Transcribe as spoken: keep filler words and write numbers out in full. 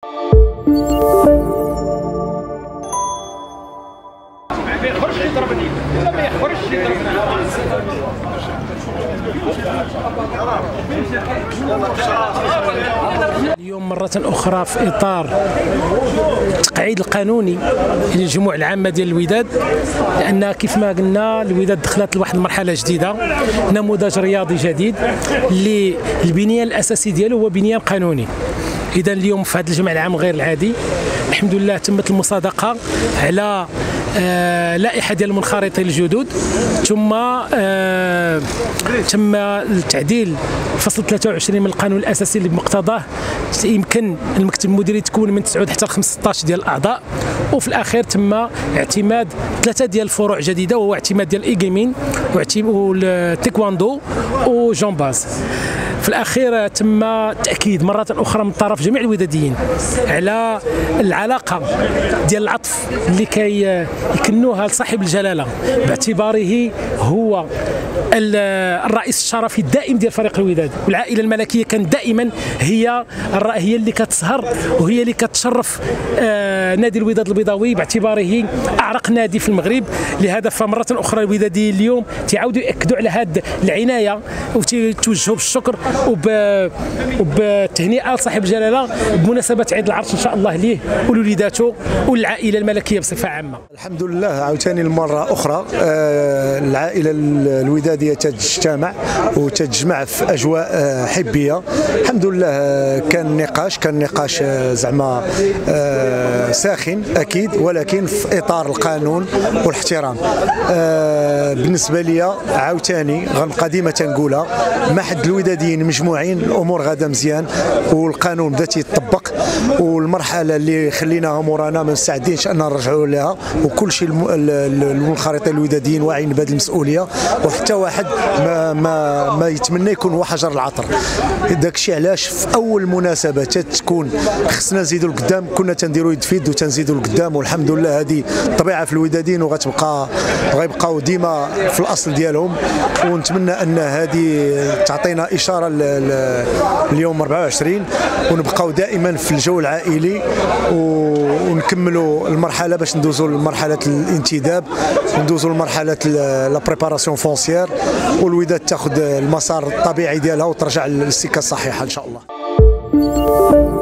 ما يخرجش يضربني ولا ما يخرجش يضربني. اليوم مرة أخرى في إطار التقعيد القانوني للجموع العامة ديال الوداد، لأن كيف ما قلنا الوداد دخلت لواحد المرحلة جديدة، نموذج رياضي جديد اللي البنيان الأساسي ديالو هو بنيان قانوني. إذا اليوم في هذا الجمع العام غير العادي الحمد لله تمت المصادقة على آه لائحة ديال المنخرطين الجدد، ثم آه تم التعديل فصل ثلاثة وعشرين من القانون الأساسي اللي بمقتضاه يمكن المكتب المديري تكون من تسعة حتى خمسطاش ديال الأعضاء، وفي الأخير تم اعتماد ثلاثة ديال الفروع جديدة، وهو اعتماد ديال الإيجيمين والتيكواندو وجامباز. في الأخير تم تأكيد مرة أخرى من طرف جميع الوداديين على العلاقة ديال العطف اللي كي يكنوها لصاحب الجلالة باعتباره هو الرئيس الشرفي الدائم ديال فريق الوداد، والعائلة الملكية كانت دائما هي هي اللي كتسهر وهي اللي كتشرف آه نادي الوداد البيضاوي باعتباره أعرق نادي في المغرب. لهذا فمرة أخرى الوداديين اليوم تعاودوا يأكدوا على هذه العناية وتوجهوا بالشكر وبالتهنئة لصاحب الجلالة بمناسبة عيد العرش إن شاء الله ليه ولوليداته وللعائلة الملكية بصفة عامة. الحمد لله عاوتاني المرة أخرى آه العائلة الودادية تجتمع وتجمع في أجواء آه حبية. الحمد لله آه كان نقاش كان نقاش آه زعما آه ساخن أكيد، ولكن في إطار القانون والاحترام. آه بالنسبة لي عاوتاني غنبقى ديما تنقولها، ما حد الوداديين مجموعين الامور غادا مزيان والقانون بدا تيطبق، والمرحله اللي خليناها مورانا ما مستعدينش ان نرجعوا لها، وكل شيء المنخرطين الوداديين واعيين بهذه المسؤوليه، وحتى واحد ما ما ما يتمنى يكون هو حجر العطر. داك الشيء علاش في اول مناسبه تكون خصنا نزيدوا لقدام كنا تنديروا يد في يد وتنزيدوا لقدام، والحمد لله هذه الطبيعه في الوداديين وغتبقى غيبقاو ديما في الاصل ديالهم. ونتمنى ان هذه تعطينا اشاره اليوم أربعة وعشرين ونبقاو دائما في الجو العائلي ونكملوا المرحله باش ندوزوا لمرحله الانتداب وندوزوا لمرحله لا بريباراسيون فونسيير، والوداد تاخذ المسار الطبيعي ديالها وترجع للسكه الصحيحه ان شاء الله.